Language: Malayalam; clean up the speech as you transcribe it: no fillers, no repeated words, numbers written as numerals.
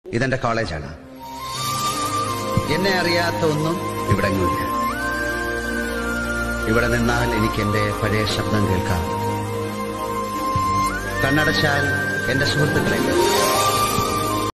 ഇതെന്റെ കോളേജാണ്. എന്നെ അറിയാത്ത ഒന്നും ഇവിടെങ്ങുമില്ല. ഇവിടെ നിന്നാൽ എനിക്ക് എന്റെ പഴയ ശബ്ദം കേൾക്കാം. കണ്ണടച്ചാൽ എന്റെ സുഹൃത്തുക്കളെ